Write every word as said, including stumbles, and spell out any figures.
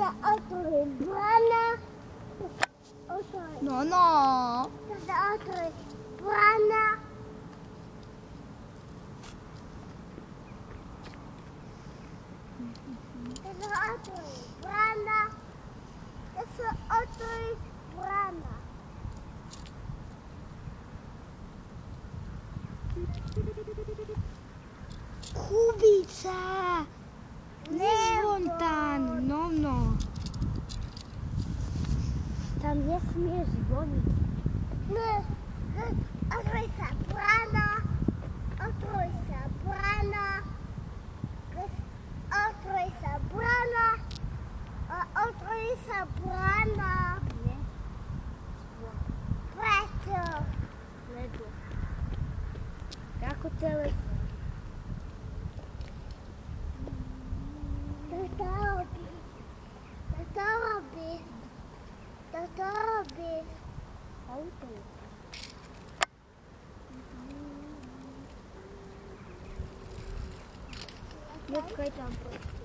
otvori brana. No, no. Da se otvori brana. Da se otvori brana. Da se otvori brana. Kubica. Ne lontano, no, no. Tam nie śmiesz dzwonić. Otvori se brana. Otvori se brana. Otvori se brana. Otvori se brana. Preto. Lego. Kako telefon. To to robisz. To to robisz. To to robisz. Auto. Nie tkaj tam.